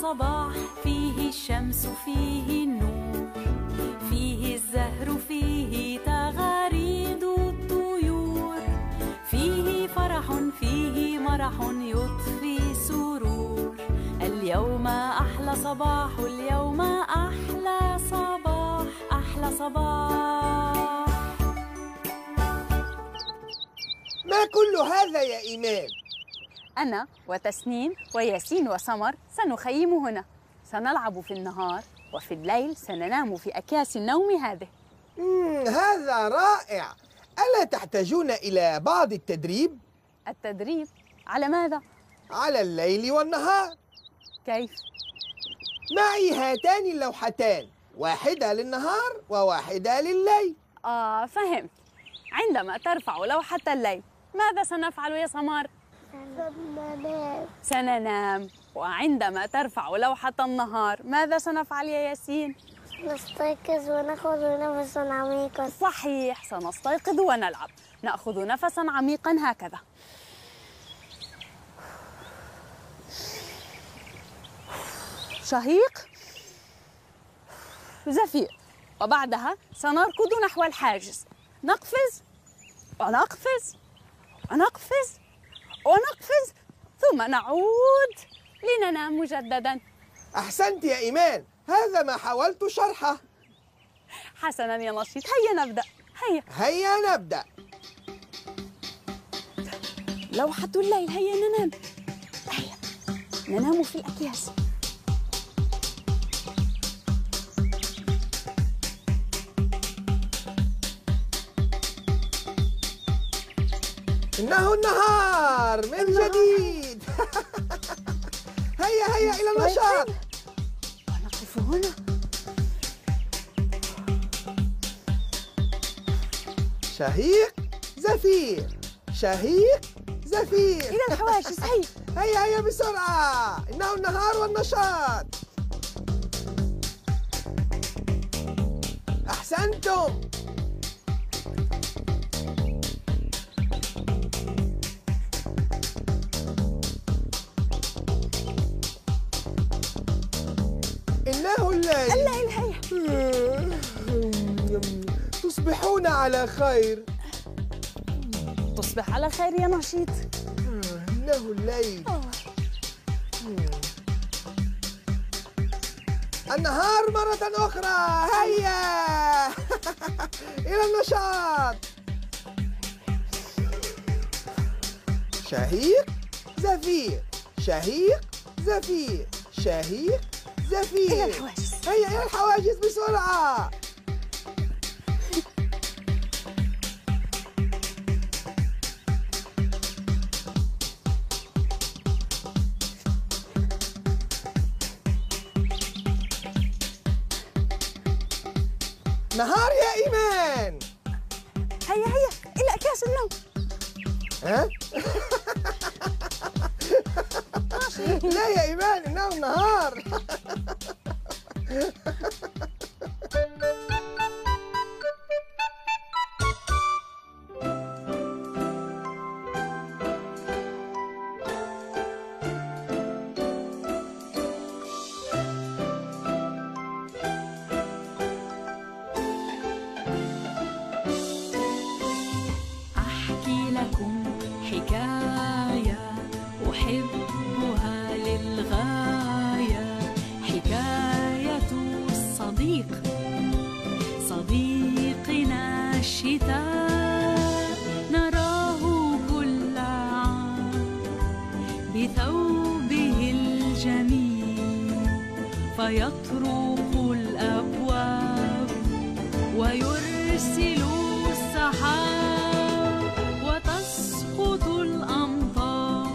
صباح، فيه الشمس فيه النور، فيه الزهر فيه تغاريد الطيور، فيه فرح فيه مرح يضفي سرور. اليوم أحلى صباح، اليوم أحلى صباح، أحلى صباح. ما كل هذا يا إيمان؟ أنا وتسنيم وياسين وسمر سنخيم هنا، سنلعب في النهار وفي الليل سننام في أكياس النوم هذه. هذا رائع. ألا تحتاجون إلى بعض التدريب؟ التدريب؟ على ماذا؟ على الليل والنهار. كيف؟ معي هاتان اللوحتان، واحدة للنهار وواحدة لليل. فهمت. عندما ترفع لوحة الليل ماذا سنفعل يا سمر؟ سننام. وعندما ترفع لوحة النهار ماذا سنفعل يا ياسين؟ نستيقظ ونأخذ نفسا عميقا. صحيح، سنستيقظ ونلعب، نأخذ نفسا عميقا هكذا. شهيق، زفير، وبعدها سنركض نحو الحاجز، نقفز ونقفز ونقفز ونقفز ثم نعود لننام مجددا. أحسنت يا إيمان، هذا ما حاولت شرحه. حسنا يا نشيط، هيا نبدأ. هيا نبدأ. لوحة الليل، هيا ننام. هيا ننام في الأكياس. إنه النهار من جديد. هيا إلى النشاط. ونقف هنا. شهيق زفير، شهيق زفير. إلى الحواجز. هيا بسرعة، إنه النهار والنشاط. أحسنتم. إنه الليل. هيا. تصبحون على خير. تصبح على خير يا نشيط. إنه الليل. النهار مرة أخرى. هيا إلى النشاط. شهيق زفير، شهيق زفير، شهيق زفير. إلى الحواجز. هيا إلى الحواجز بسرعة. نهار يا إيمان. هيا إلى أكياس النوم. لا يا إيمان، إنه النهار. أحكي لكم حكاية أحبها للغاية، حكاية الصديق، صديقنا الشتاء، نراه كل عام بثوبه الجميل، فيطرق الأبواب ويرسل السحاب، وتسقط الأمطار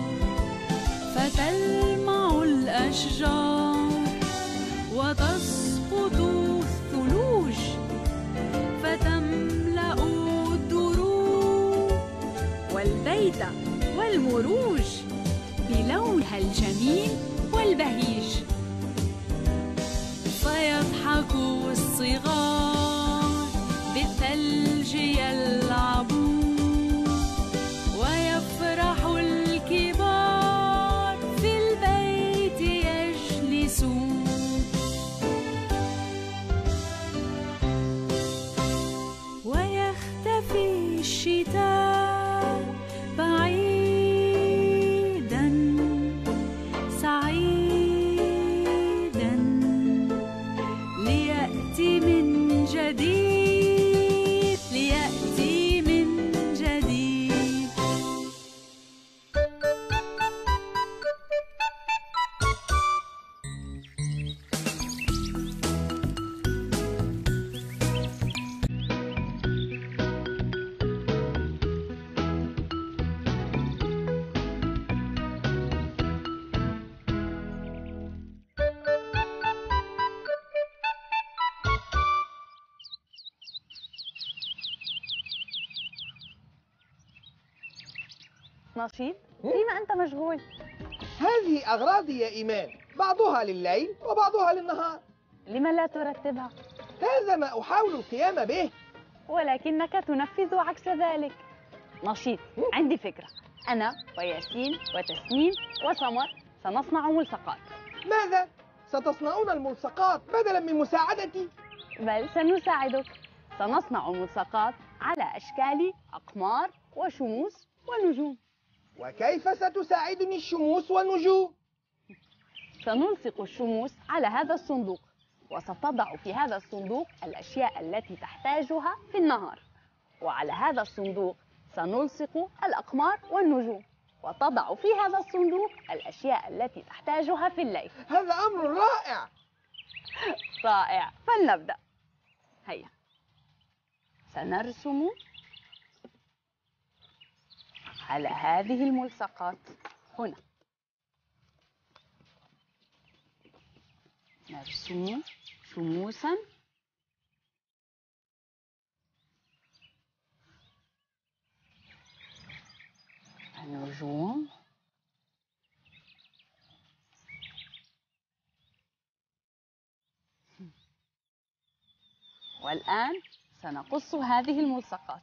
فتلمع الأشجار، وتسقط الثلوج فتملأ الدروب، والبيت والمروج بلونها الجميل والبهيج، فيضحك الصغار بالثلج يلعبون، ويفرح الكبار في البيت يجلسون. نشيط، فيما أنت مشغول؟ هذه أغراضي يا إيمان، بعضها لليل وبعضها للنهار. لم لا ترتبها؟ هذا ما أحاول القيام به. ولكنك تنفذ عكس ذلك. نشيط، عندي فكرة. أنا وياسين وتسنيم وسمر سنصنع ملصقات. ماذا؟ ستصنعون الملصقات بدلا من مساعدتي؟ بل سنساعدك. سنصنع ملصقات على أشكال أقمار وشموس ونجوم. وكيف ستساعدني الشموس والنجوم؟ سنلصق الشموس على هذا الصندوق، وستضع في هذا الصندوق الأشياء التي تحتاجها في النهار، وعلى هذا الصندوق سنلصق الأقمار والنجوم، وتضع في هذا الصندوق الأشياء التي تحتاجها في الليل. هذا أمر رائع. رائع، فلنبدأ. هيا، سنرسم على هذه الملصقات هنا. نرسم شموسا النجوم والآن سنقص هذه الملصقات.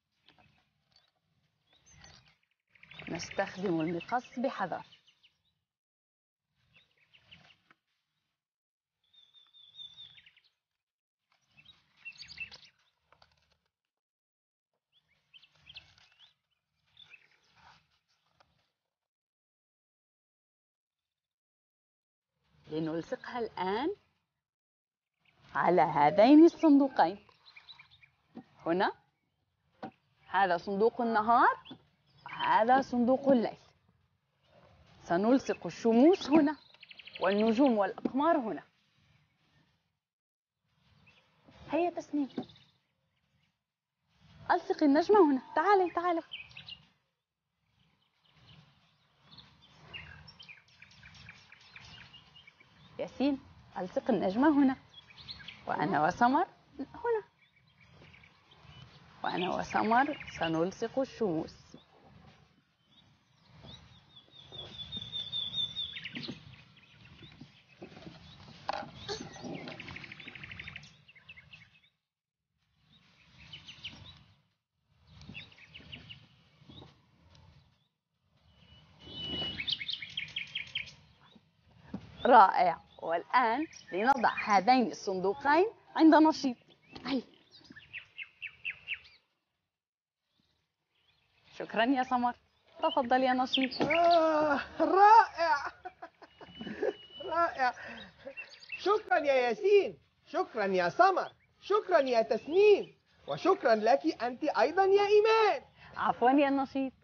نستخدم المقص بحذر. لنلصقها الآن على هذين الصندوقين هنا. هذا صندوق النهار وهذا صندوق الليل. سنلصق الشموس هنا والنجوم والأقمار هنا. هيا تسنيم، ألصق النجمة هنا. تعالي تعالي. ياسين، ألصق النجمة هنا. وأنا وسمر هنا. وأنا وسمر سنلصق الشموس. رائع. والآن لنضع هذين الصندوقين عند نشيط. هيا. شكرا يا سمر. تفضل يا نشيط. رائع. رائع. شكرا يا ياسين، شكرا يا سمر، شكرا يا تسنيم، وشكرا لك أنت أيضا يا إيمان. عفوا يا نشيط.